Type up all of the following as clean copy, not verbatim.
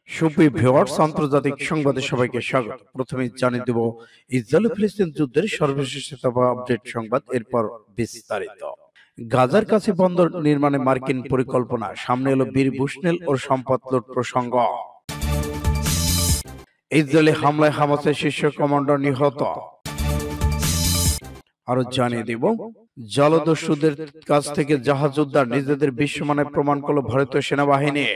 সুপ্রিয় ভিউয়ার্স, আন্তর্জাতিক সংবাদে সবাইকে স্বাগত। প্রথমে জানিয়ে দেব ইসরায়েল ফিলিস্তিন যুদ্ধের সর্বশেষ আপডেট সংবাদ, এরপর বিস্তারিত। গাজার কাছে বন্দর নির্মাণে মার্কিন পরিকল্পনা, সামনে এলো বীর বুশনেল ও সম্পদ লুট প্রসঙ্গ। ইসরায়েলি হামলায় হামাসের শীর্ষ কমান্ডার নিহত। আরো জানিয়ে দেব জলদস্যুদের কাছ থেকে জাহাজ উদ্ধার, নিজেদের বিশ্বমানের প্রমাণ করল ভারতীয় সেনাবাহিনী।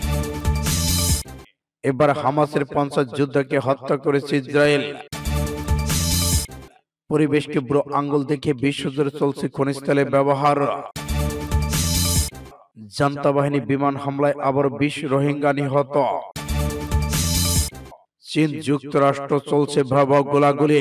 এবার হামাসের 50 যোদ্ধাকে হত্যা করেছে ইসরায়েল। পরিবেশকে বুড়ো আঙ্গুল দেখে বিশ্বজুড়ে চলছে খনিজ তেলের ব্যবহার। জান্তা বাহিনী বিমান হামলায় আবার 20 রোহিঙ্গা নিহত। চীন যুক্তরাষ্ট্র চলছে ভয়াবহ গোলাগুলি।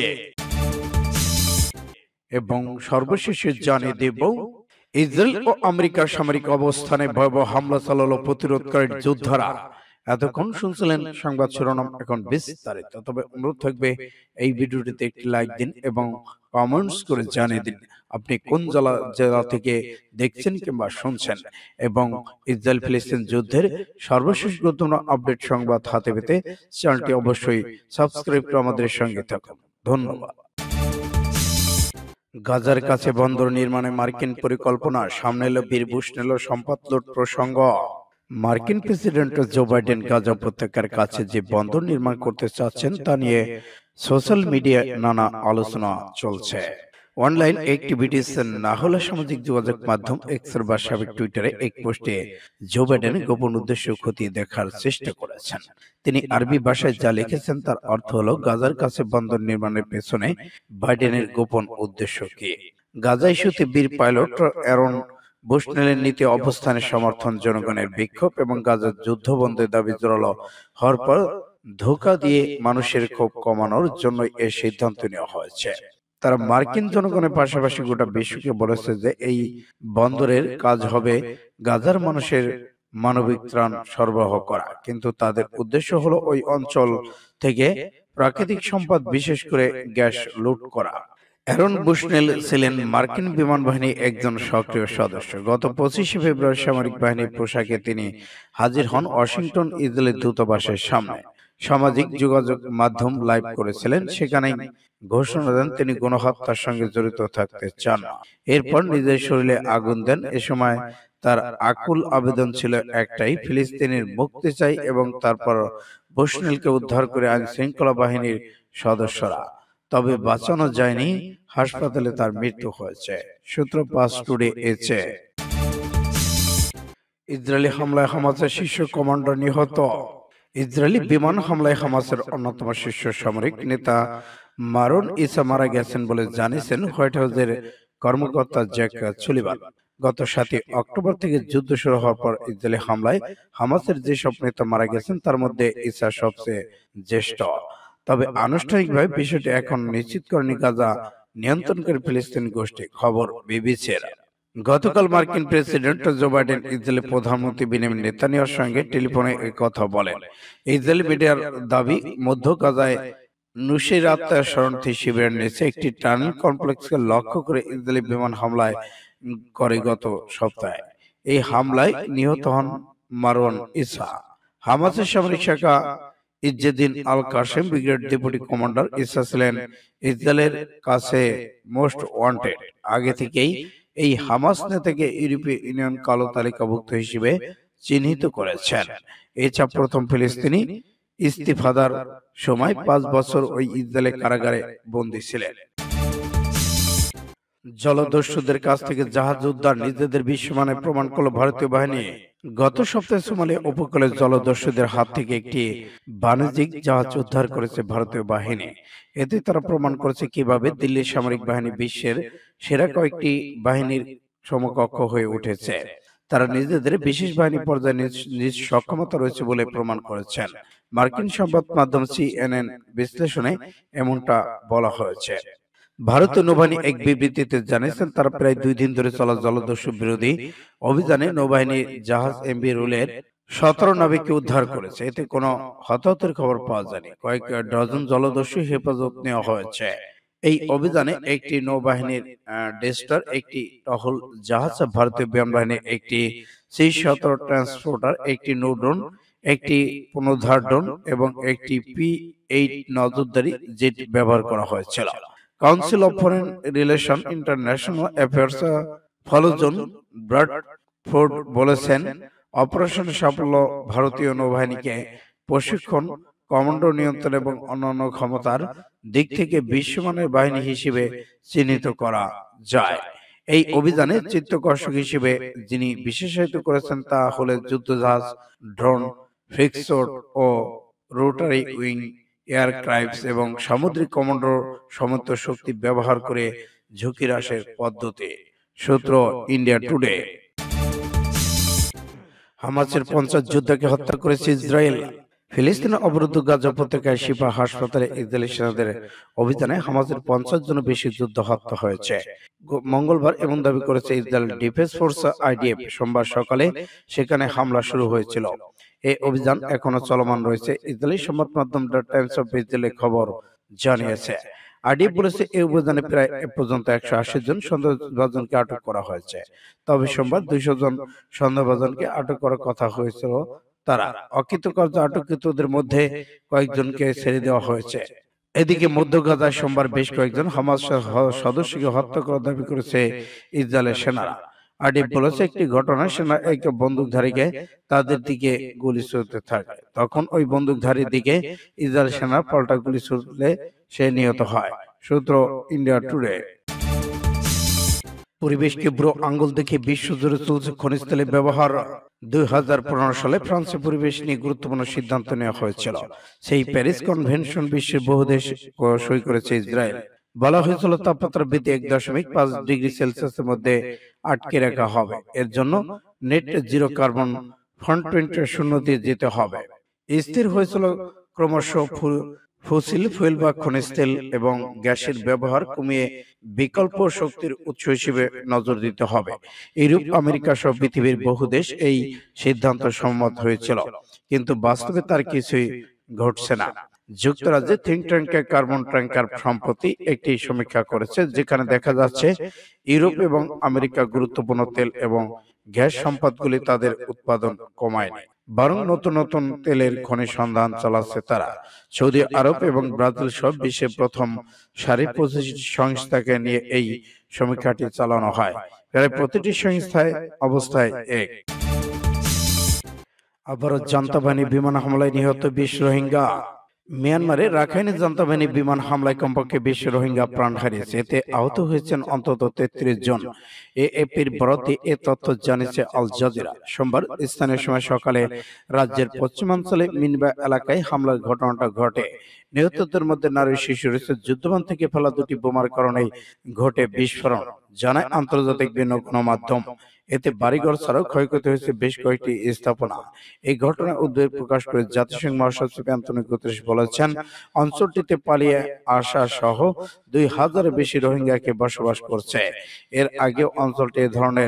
এবং সর্বশেষে জানিয়ে দেব ইসরায়েল ও আমেরিকার সামরিক অবস্থানে ভয়াবহ হামলা চালালো প্রতিরোধকারী যোদ্ধারা। এতক্ষণ শুনছিলেন সংবাদ শিরোনাম, এখন বিস্তারিত। তবে অনুরোধ থাকবে এই ভিডিওটিতে একটি লাইক দিন এবং কমেন্টস করে জানিয়ে দিন আপনি কোন জেলা থেকে দেখছেন কিংবা শুনছেন, এবং ইসরায়েল ফিলিস্তিন যুদ্ধের সর্বশেষ গুরুত্বপূর্ণ আপডেট সংবাদ হাতে পেতে চ্যানেলটি অবশ্যই সাবস্ক্রাইব করে আমাদের সঙ্গে থাকুন। ধন্যবাদ। গাজার কাছে বন্দর নির্মাণে মার্কিন পরিকল্পনা, সামনে এলো বীর বুশনেল ও সম্পদ লুট প্রসঙ্গ। মার্কিন প্রেসিডেন্ট জো বাইডেন গাজা উপত্যকার কাছে যে বন্দর নির্মাণ করতে চাচ্ছেন তা নিয়ে সোশ্যাল মিডিয়ায় নানা আলোচনা চলছে। অনলাইন অ্যাক্টিভিটিস না হলে সামাজিক যোগাযোগ মাধ্যম এক্সের বা সাবেক টুইটারে এক পোস্টে জো বাইডেন গোপন উদ্দেশ্য খতিয়ে দেখার চেষ্টা করেছেন। তিনি আরবি ভাষায় যা লিখেছেন তার অর্থ হলো গাজার কাছে বন্দর নির্মাণের পেছনে বাইডেনের গোপন উদ্দেশ্য কি। গাজা ইস্যুতে বীর পাইলট অ্যারন বুশনেলের নীতি অবস্থানের সমর্থন, জনগণের বিক্ষোভ এবং গাজার যুদ্ধবন্ধের দাবি জোরালো হওয়ার পর ধোঁকা দিয়ে মানুষের ক্ষোভ কমানোর জন্য এই সিদ্ধান্ত নেওয়া হয়েছে। তারা মার্কিন জনগণের পাশাপাশি গোটা বিশ্বকে বলেছে যে এই বন্দরের কাজ হবে গাজার মানুষের মানবিক ত্রাণ সরবরাহ করা, কিন্তু তাদের উদ্দেশ্য হলো ওই অঞ্চল থেকে প্রাকৃতিক সম্পদ, বিশেষ করে গ্যাস লুট করা। অ্যারন বুশনেল ছিলেন মার্কিন বিমান বাহিনীর একজন সক্রিয় সদস্য। গত 25 ফেব্রুয়ারি সামরিক বাহিনীর পোশাকে তিনি হাজির হন ওয়াশিংটন ইসরায়েলের দূতাবাসের সামনে। সামাজিক যোগাযোগ মাধ্যম লাইভ করেছিলেন, সেখানেই ঘোষণা দেন তিনি গণহত্যার সঙ্গে জড়িত থাকতে চান না। এরপর নিজের শরীরে আগুন দেন। এ সময় তার আকুল আবেদন ছিল একটাই, ফিলিস্তিনের মুক্তি চাই, এবং তারপর বুশনেলকে উদ্ধার করে আইন শৃঙ্খলা বাহিনীর সদস্যরা। তবে বাঁচানো যায়নি, হাসপাতালে তার মৃত্যু হয়েছে। সূত্র পাস টুডে এছে। ইসরায়েলি হামলায় হামাসের শীর্ষ কমান্ডার নিহত। ইসরায়েলি বিমান হামলায় হামাসের অন্যতম শীর্ষ সামরিক নেতা মারুন ইসা মারা গেছেন বলে জানিয়েছেন হোয়াইট হাউসের কর্মকর্তা জ্যাক সুলিভান। গত 7 অক্টোবর থেকে যুদ্ধ শুরু হওয়ার পর ইসরায়েলি হামলায় হামাসের যেসব নেতা মারা গেছেন তার মধ্যে ইসা সবচেয়ে জ্যেষ্ঠ। তবে আনুষ্ঠানিকভাবে বিষয়টি এখন নিশ্চিত করেনি গাজা নিয়ন্ত্রণকারী ফিলিস্তিনি গোষ্ঠী। খবর বিবিসির। গতকাল মার্কিন প্রেসিডেন্ট জো বাইডেন ইসরায়েলের প্রধানমন্ত্রী বেনিয়ামিন নেতানিয়াহুর সঙ্গে টেলিফোনে এই কথা বলেন। ইসরায়েলি মিডিয়ার দাবি, মধ্য গাজায় নুসেরাত শরণার্থী শিবিরের নিচে একটি টানেল কমপ্লেক্সকে লক্ষ্য করে ইসরায়েলি বিমান হামলায় করে গত সপ্তাহে। এই হামলায় নিহত হন মারওয়ান ইসা। হামাসের সামরিক শাখা Izzeddin al Qassam brigade deputy commander. Issa ছিলেন ইসরায়েলের কাছে মোস্ট ওয়ান্টেড। আগে থেকেই এই হামাস নেতাকে ইউরোপীয় ইউনিয়ন কালো তালিকাভুক্ত হিসেবে চিহ্নিত করেছেন। এছাড়া প্রথম ফিলিস্তিনি ইস্তিফাদার সময় 5 বছর ওই ইসরায়েলের কারাগারে বন্দী ছিলেন। জলদস্যুদের কাছ থেকে জাহাজ উদ্ধার, নিজেদের বিশ্বমানের প্রমাণ করল ভারতীয় বাহিনী। গত সপ্তাহে সোমালিয়া উপকূলে জলদস্যুদের হাত থেকে একটি বাণিজ্যিক জাহাজ উদ্ধার করেছে ভারতীয় বাহিনী। এতে তারা প্রমাণ করেছে কিভাবে দিল্লির সামরিক বাহিনী বিশ্বের সেরা কয়েকটি বাহিনীর সমকক্ষ হয়ে উঠেছে। তারা নিজেদের বিশেষ বাহিনী পর্যায়ে নিজ সক্ষমতা রয়েছে বলে প্রমাণ করেছেন। মার্কিন সংবাদ মাধ্যম CNN বিশ্লেষণে এমনটা বলা হয়েছে। ভারতীয় নৌবাহিনী এক বিবৃতিতে জানিয়েছেন তারা প্রায় 2 দিন ধরে চলা জলদস্যু বিরোধী অভিযানে নৌবাহিনীর জাহাজ MV রুলের 17 নাবিককে উদ্ধার করেছে। এতে কোনো হতাহতের খবর পাওয়া যায়নি। কয়েক ডজন জলদস্যু হেফাজত নেওয়া হয়েছে। এই অভিযানে একটি নৌবাহিনীর ডেস্টার, একটি টহল জাহাজ, ভারতীয় বিমান বাহিনীর একটি C-17 ট্রান্সপোর্টার, একটি নৌড্রোন একটি পুনর্ধারণ এবং একটি P-8 নজরদারি জেট ব্যবহার করা হয়েছিল। Council of foreign relation international affairs fellow John Bradford বলেছেন, অপারেশনের সাফল্য ভারতীয় নৌবাহিনীকে প্রশিক্ষণ, কমান্ডো নিয়ন্ত্রণ এবং অন্যান্য ক্ষমতার দিক থেকে বিশ্বমানের বাহিনী হিসেবে চিহ্নিত করা যায়। এই অভিযানে চিত্তকর্ষক হিসেবে যিনি বিশেষায়িত করেছেন তা হলেন যুদ্ধজাহাজ, ড্রোন, ফিক্সড ও রোটারি উইং এয়ারক্রাফট এবং সামুদ্রিক কমান্ডো সমন্বিত শক্তি ব্যবহার করে ঝুঁকি হ্রাসের পদ্ধতি। সূত্র ইন্ডিয়া টুডে। হামাসের 50 যোদ্ধাকে হত্যা করেছে ইসরায়েল। ফিলিস্তিনের অবরুদ্ধ গাজা উপত্যকায় শিফা হাসপাতালে ইসরায়েলি সেনাদের অভিযানে হামাসের 50 জনের বেশি যোদ্ধা হত্যা হয়েছে মঙ্গলবার, এমন দাবি করেছে ইসরায়েল ডিফেন্স ফোর্স IDF। সোমবার সকালে সেখানে হামলা শুরু হয়েছিল। এই অভিযান এখনো চলমান রয়েছে। ইসরায়েলি সংবাদ মাধ্যম দ্য টাইমস অফ ইসরায়েল খবর জানিয়েছে। IDF বলেছে এই অভিযানে প্রায় এ পর্যন্ত 180 জন সন্দেহভাজনকে আটক করা হয়েছে। তবে সোমবার 200 জন সন্দেহভাজনকে আটক করার কথা হয়েছিল। তারা অকৃতকার্য আটককৃতদের মধ্যে কয়েকজনকে ছেড়ে দেওয়া হয়েছে। এদিকে মধ্য গাজায় সোমবার বেশ কয়েকজন হামাস সদস্যকে হত্যা করার দাবি করেছে ইসরায়েলের সেনারা। IDF বলেছে, একটি ঘটনায় সেনা এক বন্দুকধারীকে তাদের দিকে গুলি ছুড়তে থাকে। তখন ওই বন্দুকধারীর দিকে ইসরায়েল সেনা পাল্টা গুলি ছুড়লে সে নিহত হয়। সূত্র ইন্ডিয়া টুডে। পরিবেশকে বুড়ো আঙ্গুল দেখে বিশ্বজুড়ে চলছে খনিজ তেলের ব্যবহার। 2015 সালে ফ্রান্সে পরিবেশ নিয়ে গুরুত্বপূর্ণ সিদ্ধান্ত নেওয়া হয়েছিল। সেই প্যারিস কনভেনশন বিশ্বের বহু দেশ সই করেছে। ইসরায়েল বলা হয়েছিল তাপমাত্রা বৃদ্ধি 1.5 ডিগ্রি সেলসিয়াসের মধ্যে আটকে রাখা হবে। এর জন্য নেট জিরো কার্বন ফ্রন্ট শূন্য দিয়ে যেতে হবে। স্থির হয়েছিল ক্রমশ ফসিল ফুয়েল বা খনিজ তেল এবং গ্যাসের ব্যবহার কমিয়ে বিকল্প শক্তির উৎস হিসেবে নজর দিতে হবে। ইউরোপ, আমেরিকা সহ পৃথিবীর বহু দেশ এই সিদ্ধান্ত সম্মত হয়েছিল, কিন্তু বাস্তবে তার কিছুই ঘটছে না। যুক্তরাজ্যে থিঙ্ক ট্যাঙ্ক কার্বন ট্যাঙ্কার সম্প্রতি একটি সমীক্ষা করেছে, যেখানে দেখা যাচ্ছে ইউরোপ এবং আমেরিকা গুরুত্বপূর্ণ তেল এবং গ্যাস সম্পদগুলি তাদের উৎপাদন কমায়নি, বরং নতুন নতুন তেলের খনি সন্ধান চালাচ্ছে তারা। সৌদি আরব এবং ব্রাজিল সব বিশ্বের প্রথম সারি 25 সংস্থাকে নিয়ে এই সমীক্ষাটি চালানো হয়। প্রায় প্রতিটি সংস্থায় অবস্থায় এক। আবারও জান্তা বাহিনী বিমান হামলায় নিহত 20 রোহিঙ্গা। মিয়ানমারে রাখাইনে জান্তা বাহিনী বিমান হামলায় কমপক্ষে 20 রোহিঙ্গা প্রাণ হারিয়েছে। এতে আহত হয়েছেন অন্তত 33 জন। AFPর বরাতে এ তথ্য জানিয়েছে আল জাজিরা। সোমবার স্থানীয় সময় সকালে রাজ্যের পশ্চিমাঞ্চলে মিনবা এলাকায় হামলার ঘটনাটা ঘটে। নিহতদের মধ্যে নারী, শিশু রয়েছে। যুদ্ধবান থেকে ফেলা দুটি বোমার কারণে ঘটে বিস্ফোরণ, জানায় আন্তর্জাতিক গণমাধ্যম। এতে বাড়িঘর ছাড়াও ক্ষয়ক্ষতি হয়েছে বেশ কয়েকটি স্থাপনা। এই ঘটনায় উদ্বেগ প্রকাশ করে জাতিসংঘ মহাসচিব অ্যান্টনিও গুতেরেস বলেছেন, অঞ্চলটিতে পালিয়ে আসা সহ 2000-এর বেশি রোহিঙ্গাকে বসবাস করছে। এর আগেও অঞ্চলটি এ ধরনের।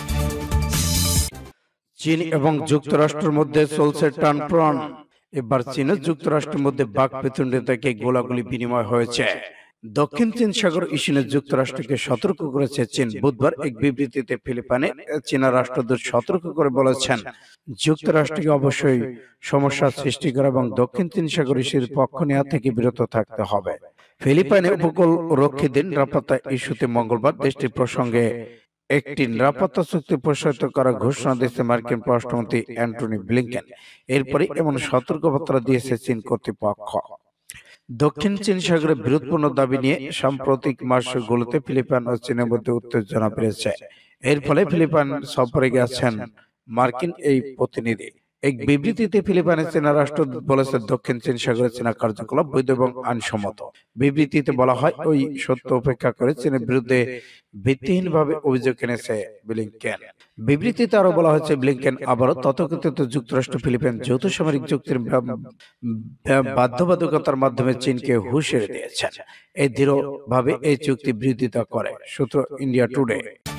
চীন এবং যুক্তরাষ্ট্রের মধ্যে চলছে টানপ্রাণ। এবার চীন ও যুক্তরাষ্ট্রের মধ্যে বাকবিতণ্ডা থেকে গোলাগুলি বিনিময় হয়েছে। দক্ষিণ চীন সাগর ইস্যুতে যুক্তরাষ্ট্রকে সতর্ক করেছে চীন। বুধবার এক বিবৃতিতে ফিলিপাইনে চীনা রাষ্ট্রদূত সতর্ক করে বলেছেন, যুক্তরাষ্ট্রকে অবশ্যই সমস্যা সৃষ্টি করা এবং দক্ষিণ চীন সাগর ইস্যুর পক্ষ নেওয়া থেকে বিরত থাকতে হবে। ফিলিপাইনে উপকূল রক্ষীদের নিরাপত্তা ইস্যুতে মঙ্গলবার দেশটির প্রসঙ্গে একটি নিরাপত্তা চুক্তি প্রসারিত করার ঘোষণা দিয়েছে মার্কিন পররাষ্ট্রমন্ত্রী অ্যান্টনি ব্লিংকেন। এরপরে এমন সতর্কবার্তা দিয়েছে চীন কর্তৃপক্ষ। দক্ষিণ চীন সাগরের বিরোধপূর্ণ দাবি নিয়ে সাম্প্রতিক মাসগুলোতে ফিলিপাইন ও চীনের মধ্যে উত্তেজনা বেড়েছে। এর ফলে ফিলিপাইন সফরে গেছেন মার্কিন এই প্রতিনিধি। এক বিবৃতিতে ফিলিপাইনের চীনা রাষ্ট্রদূত বলেছে, দক্ষিণ চীন সাগরে চীনা কার্যকলাপ বৈধ এবং আইনসম্মত। বিবৃতিতে বলা হয়, ওই সত্য উপেক্ষা করে চীনের বিরুদ্ধে ভিত্তিহীনভাবে অভিযোগ এনেছে ব্লিংকেন। বিবৃতিতে আরো বলা হয়েছে, ব্লিংকেন আবারও তথাকথিত যুক্তরাষ্ট্র ফিলিপাইন যৌথ সামরিক চুক্তির বাধ্যবাধকতার মাধ্যমে চীনকে হুঁশিয়ারি দিয়েছেন। এই দৃঢ়ভাবে এই চুক্তি বিরোধিতা করে। সূত্র ইন্ডিয়া টুডে।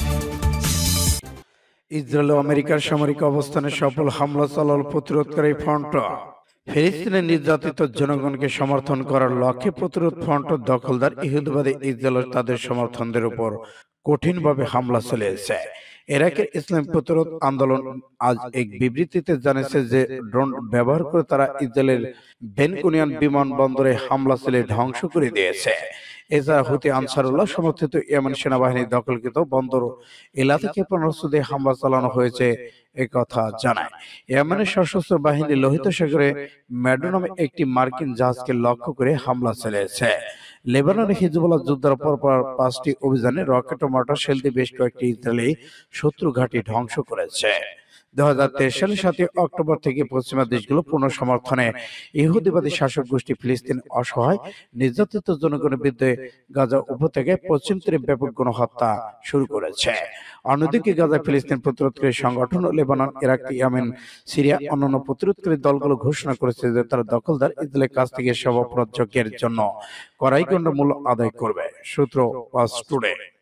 ইসরায়েল ও আমেরিকার সামরিক অবস্থানে সফল হামলা চালাল প্রতিরোধকারী ফ্রন্ট। ফিলিস্তিনের নির্যাতিত জনগণকে সমর্থন করার লক্ষ্যে প্রতিরোধ ফ্রন্ট দখলদার ইহুদিবাদী ইসরায়েল তাদের সমর্থনদের উপর কঠিনভাবে হামলা চালিয়েছে। ইরাকের ইসলাম প্রতিরোধ আন্দোলন আজ এক বিবৃতিতে জানিয়েছে যে ড্রোন ব্যবহার করে তারা ইসরায়েলের বেন গুরিয়ন বিমানবন্দরে হামলা চালিয়ে ধ্বংস করে দিয়েছে। এছাড়া হুতি আনসারুল্লাহ সমর্থিত ইয়েমেন সেনাবাহিনী দখলকৃত বন্দর এলাকা থেকে পরমাণু দিয়ে হামলা চালানো হয়েছে একথা জানায়। ইয়েমেনের সশস্ত্র বাহিনী লোহিত সাগরে ম্যাডো নামে একটি মার্কিন জাহাজকে লক্ষ্য করে হামলা চালিয়েছে। লেবাননে হিজবুল্লাহ যুদ্ধের পর 5টি অভিযানে রকেট ও মর্টার শেল দিয়ে বেশ কয়েকটি ইসরায়েলি শত্রু ঘাঁটি ধ্বংস করেছে। 2023 সালের 7 অক্টোবর থেকে পশ্চিমা দেশগুলো পূর্ণ সমর্থনে ইহুদিবাদী শাসক গোষ্ঠী ফিলিস্তিন অসহায় নির্যাতিত জনগণের বিরুদ্ধে গাজা উপত্যকায় পশ্চিম তীরে ব্যাপক গণহত্যা শুরু করেছে। অন্যদিকে গাজা ফিলিস্তিন প্রতিরোধকারী সংগঠন লেবানন, ইরাক, ইয়েমেন, সিরিয়া অন্যান্য প্রতিরোধকারী দলগুলো ঘোষণা করেছে যে তারা দখলদার ইসরায়েলের কাছ থেকে সব অপরাধ যজ্ঞের জন্য কড়াই গণ্ড মূল্য আদায় করবে। সূত্র ওয়াচ টুডে।